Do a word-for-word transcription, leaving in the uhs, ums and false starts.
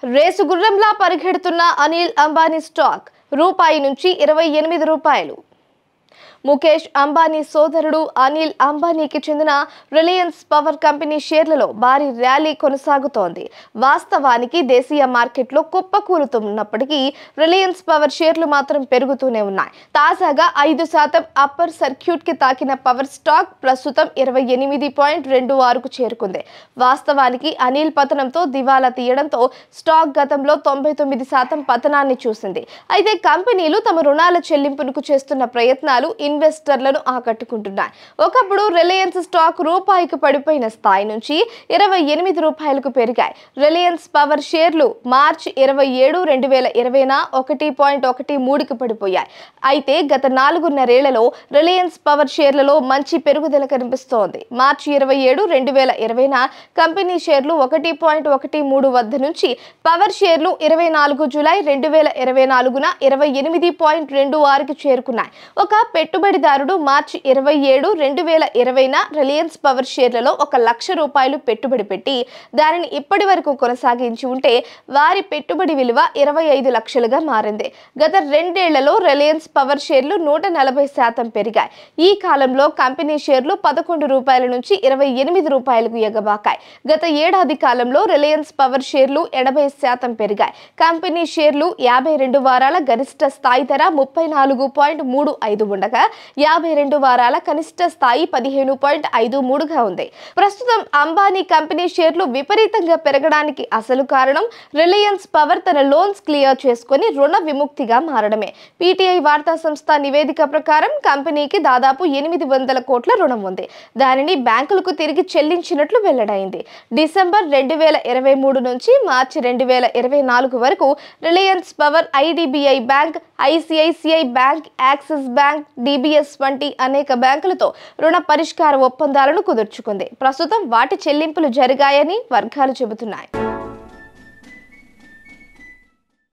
Race గుర్రంలా పరిగెడుతున్న Anil Ambani stock రూపాయి నుంచి ఇరవై ఎనిమిది రూపాయలు. ముఖేష్ అంబానీ సోదరుడు అనిల్ అంబానీకి చెందిన రిలయన్స్ పవర్ కంపెనీ షేర్లలో భారీ ర్యాలీ కొనసాగుతోంది. వాస్తవానికి దేశీయ మార్కెట్లో కుప్పకూలుతున్నప్పటికీ రిలయన్స్ పవర్ షేర్లు మాత్రం పెరుగుతూనే ఉన్నాయి. తాజాగా ఐదు శాతం అప్పర్ సర్క్యూట్ కి తాకిన పవర్ స్టాక్ ప్రస్తుతం ఇరవై ఎనిమిది పాయింట్ రెండు ఆరుకు చేరుకుంది. వాస్తవానికి అనిల్ పతనంతో దివాలా తీయడంతో స్టాక్ గతంలో తొంభై తొమ్మిది శాతం పతనాన్ని చూసింది. అయితే కంపెనీలు తమ రుణాల చెల్లింపునకు చేస్తున్న ప్రయత్నాలు ఇన్వెస్టర్లను ఆకట్టుకుంటున్నాయి. ఒకప్పుడు రిలయన్స్ స్టాక్ రూపాయికి పడిపోయిన స్థాయి నుంచి ఇరవై ఎనిమిది రూపాయలకు పెరిగాయి. రిలయన్స్ పవర్ షేర్లు మార్చి ఇరవై ఏడు రెండు వేల ఇరవైన ఒకటి పాయింట్ ఒకటి మూడుకి పడిపోయాయి. అయితే గత నాలుగున్నరేళ్లలో రిలయన్స్ పవర్ షేర్లలో మంచి పెరుగుదల కనిపిస్తోంది. మార్చి ఇరవై ఏడు రెండు వేల ఇరవైన కంపెనీ షేర్లు ఒకటి పాయింట్ ఒకటి మూడు వద్ద నుంచి పవర్ షేర్లు ఇరవై నాలుగు జూలై రెండు వేల ఇరవై నాలుగున ఇరవై ఎనిమిది పాయింట్ రెండు ఆరుకి చేరుకున్నాయి. ఒక పెట్టుబడిదారుడు మార్చి ఇరవై ఏడు రెండు వేల ఇరవైన రిలయన్స్ పవర్ షేర్లలో ఒక లక్ష రూపాయలు పెట్టుబడి పెట్టి దానిని ఇప్పటి వరకు కొనసాగించి ఉంటే వారి పెట్టుబడి విలువ ఇరవై ఐదు లక్షలుగా మారింది. గత రెండేళ్లలో రిలయన్స్ పవర్ షేర్లు నూట నలభై శాతం పెరిగాయి. ఈ కాలంలో కంపెనీ షేర్లు పదకొండు రూపాయల నుంచి ఇరవై ఎనిమిది రూపాయలకు ఎగబాకాయి. గత ఏడాది కాలంలో రిలయన్స్ పవర్ షేర్లు ఎనభై శాతం పెరిగాయి. కంపెనీ షేర్లు యాభై రెండు వారాల గరిష్ట స్థాయి ధర ముప్పై నాలుగు పాయింట్ మూడు ఐదు ఉండగా యాభై రెండు వారాల కనిష్ట స్థాయి పదిహేను పాయింట్ ఐదు మూడుగా ఉంది. ప్రస్తుతం అంబానీ కంపెనీ షేర్లు విపరీతంగా పెరగడానికి అసలు కారణం రిలయన్స్ పవర్ తన లోన్స్ క్లియర్ చేసుకుని రుణ విముక్తిగా మారడమే. పీటీఐ వార్తా సంస్థ నివేదిక ప్రకారం కంపెనీకి దాదాపు ఎనిమిది వందల కోట్ల రుణం ఉంది. దానిని బ్యాంకులకు తిరిగి చెల్లించినట్లు వెల్లడైంది. డిసెంబర్ రెండు వేల ఇరవై మూడు నుంచి మార్చి రెండు వేల ఇరవై నాలుగు వరకు Reliance Power IDBI bank, ICICI bank, Axis bank, DBS వంటి అనేక బ్యాంకులతో రుణ పరిష్కార ఒప్పందాలను కుదుర్చుకుంది. ప్రస్తుతం వాటి చెల్లింపులు జరిగాయని వర్గాలు చెబుతున్నాయి.